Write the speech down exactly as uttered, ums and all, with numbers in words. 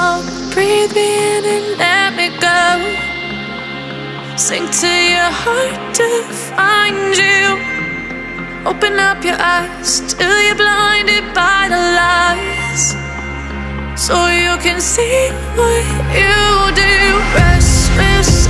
song. Breathe me in and let me go. Sink to your heart to find you. Open up your eyes till you're blinded by the lies, so you can see what you do. Restless